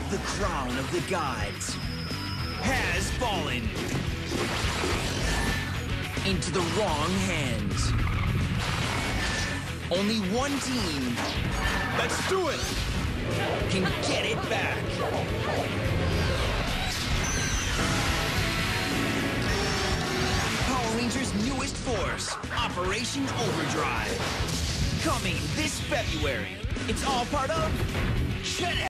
The crown of the gods has fallen into the wrong hands. Only one team, Let's do it! can get it back. Power Rangers' newest force, Operation Overdrive. Coming this February. It's all part of